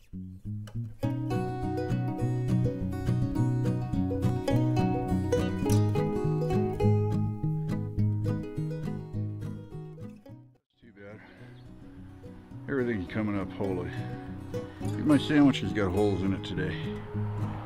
Too bad. Everything's coming up holy. My sandwich has got holes in it today.